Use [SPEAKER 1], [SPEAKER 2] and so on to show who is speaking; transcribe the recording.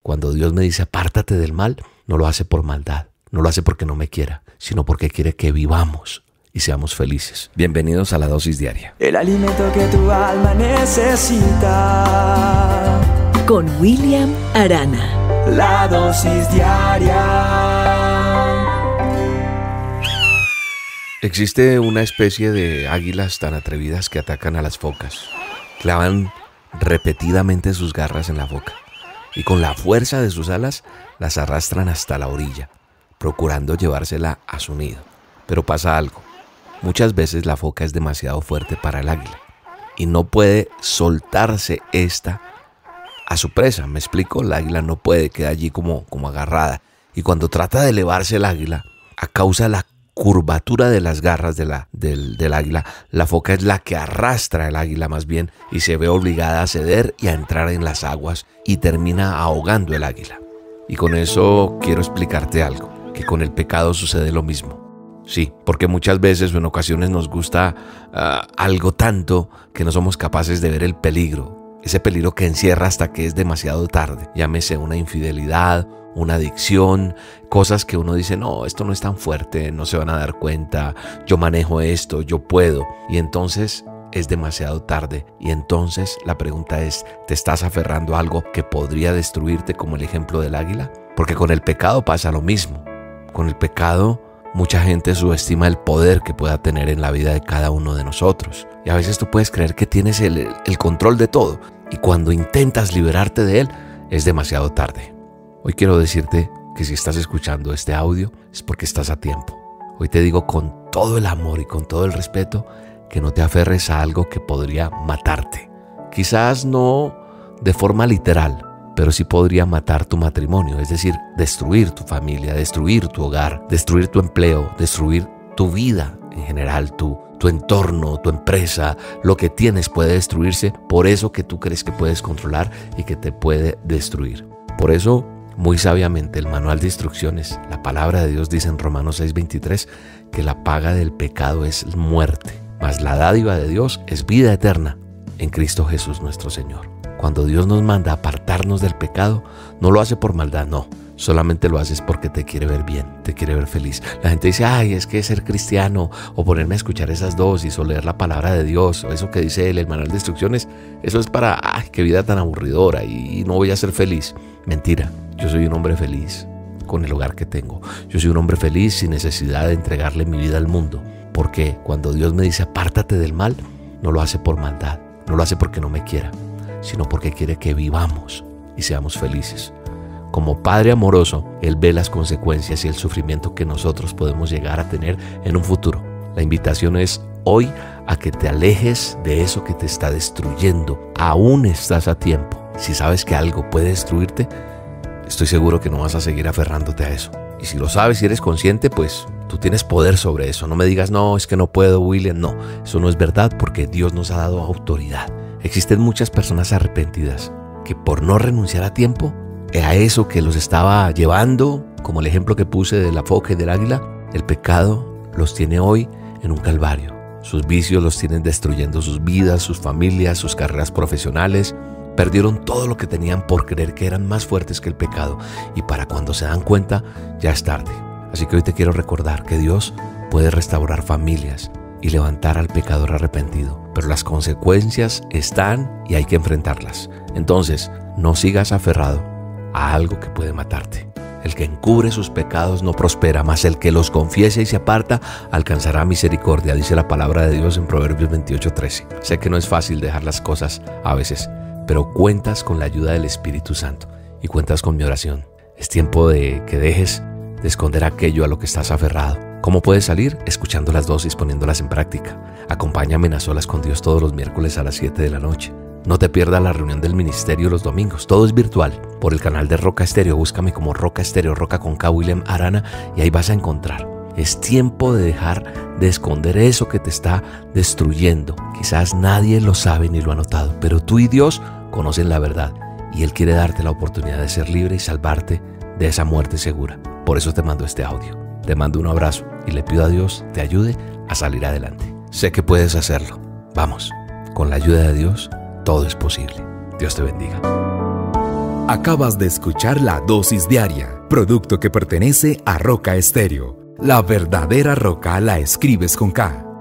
[SPEAKER 1] Cuando Dios me dice apártate del mal, no lo hace por maldad, no lo hace porque no me quiera, sino porque quiere que vivamos y seamos felices. Bienvenidos a la dosis diaria.
[SPEAKER 2] El alimento que tu alma necesita.
[SPEAKER 3] Con William Arana.
[SPEAKER 2] La dosis diaria.
[SPEAKER 1] Existe una especie de águilas tan atrevidas que atacan a las focas. Clavan repetidamente sus garras en la foca y con la fuerza de sus alas las arrastran hasta la orilla, procurando llevársela a su nido. Pero pasa algo. Muchas veces la foca es demasiado fuerte para el águila y no puede soltarse esta a su presa. ¿Me explico? El águila no puede, queda allí como agarrada. Y cuando trata de elevarse el águila, a causa de la curvatura de las garras del águila, la foca es la que arrastra el águila más bien y se ve obligada a ceder y a entrar en las aguas y termina ahogando el águila. Y con eso quiero explicarte algo, que con el pecado sucede lo mismo. Sí, porque muchas veces o en ocasiones nos gusta algo tanto que no somos capaces de ver el peligro. Ese peligro que encierra hasta que es demasiado tarde. Llámese una infidelidad, una adicción, cosas que uno dice, no, esto no es tan fuerte, no se van a dar cuenta, yo manejo esto, yo puedo. Y entonces es demasiado tarde. Y entonces la pregunta es, ¿te estás aferrando a algo que podría destruirte como el ejemplo del águila? Porque con el pecado pasa lo mismo. Con el pecado mucha gente subestima el poder que pueda tener en la vida de cada uno de nosotros. Y a veces tú puedes creer que tienes el control de todo. Y cuando intentas liberarte de él, es demasiado tarde. Hoy quiero decirte que si estás escuchando este audio es porque estás a tiempo. Hoy te digo con todo el amor y con todo el respeto que no te aferres a algo que podría matarte. Quizás no de forma literal, pero sí podría matar tu matrimonio, es decir, destruir tu familia, destruir tu hogar, destruir tu empleo, destruir tu vida en general, tu entorno, tu empresa, lo que tienes puede destruirse por eso que tú crees que puedes controlar y que te puede destruir. Por eso, muy sabiamente, el manual de instrucciones, la palabra de Dios dice en Romanos 6:23 que la paga del pecado es muerte, mas la dádiva de Dios es vida eterna en Cristo Jesús nuestro Señor. Cuando Dios nos manda a apartarnos del pecado, no lo hace por maldad, no. Solamente lo haces porque te quiere ver bien, te quiere ver feliz. La gente dice, ay, es que ser cristiano o ponerme a escuchar esas dosis o leer la palabra de Dios o eso que dice el manual de instrucciones, eso es para, ay, qué vida tan aburridora y no voy a ser feliz. Mentira, yo soy un hombre feliz con el hogar que tengo. Yo soy un hombre feliz sin necesidad de entregarle mi vida al mundo. Porque cuando Dios me dice apártate del mal, no lo hace por maldad, no lo hace porque no me quiera, sino porque quiere que vivamos y seamos felices. Como Padre amoroso, Él ve las consecuencias y el sufrimiento que nosotros podemos llegar a tener en un futuro. La invitación es hoy a que te alejes de eso que te está destruyendo. Aún estás a tiempo. Si sabes que algo puede destruirte, estoy seguro que no vas a seguir aferrándote a eso. Y si lo sabes y eres consciente, pues tú tienes poder sobre eso. No me digas, no, es que no puedo, William. No, eso no es verdad porque Dios nos ha dado autoridad. Existen muchas personas arrepentidas que por no renunciar a tiempo a eso que los estaba llevando, como el ejemplo que puse de la foca y del águila, el pecado los tiene hoy en un calvario. Sus vicios los tienen destruyendo sus vidas, sus familias, sus carreras profesionales. Perdieron todo lo que tenían por creer que eran más fuertes que el pecado y para cuando se dan cuenta ya es tarde. Así que hoy te quiero recordar que Dios puede restaurar familias y levantar al pecador arrepentido, pero las consecuencias están y hay que enfrentarlas. Entonces, no sigas aferrado a algo que puede matarte. El que encubre sus pecados no prospera, mas el que los confiese y se aparta alcanzará misericordia, dice la palabra de Dios en Proverbios 28:13. Sé que no es fácil dejar las cosas a veces, pero cuentas con la ayuda del Espíritu Santo y cuentas con mi oración. Es tiempo de que dejes de esconder aquello a lo que estás aferrado. ¿Cómo puedes salir? Escuchando las dosis, poniéndolas en práctica. Acompáñame en A Solas con Dios todos los miércoles a las 7 de la noche. No te pierdas la reunión del ministerio los domingos. Todo es virtual. Por el canal de Roca Estéreo. Búscame como Roca Estéreo, Roca con K, William Arana, y ahí vas a encontrar. Es tiempo de dejar de esconder eso que te está destruyendo. Quizás nadie lo sabe ni lo ha notado, pero tú y Dios conocen la verdad. Y Él quiere darte la oportunidad de ser libre y salvarte de esa muerte segura. Por eso te mando este audio. Te mando un abrazo y le pido a Dios te ayude a salir adelante. Sé que puedes hacerlo. Vamos, con la ayuda de Dios, todo es posible. Dios te bendiga.
[SPEAKER 4] Acabas de escuchar La Dosis Diaria, producto que pertenece a Roca Estéreo. La verdadera roca la escribes con K.